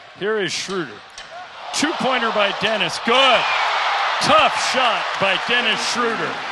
Here is Schroeder. Two-pointer by Dennis. Good. Tough shot by Dennis Schroeder.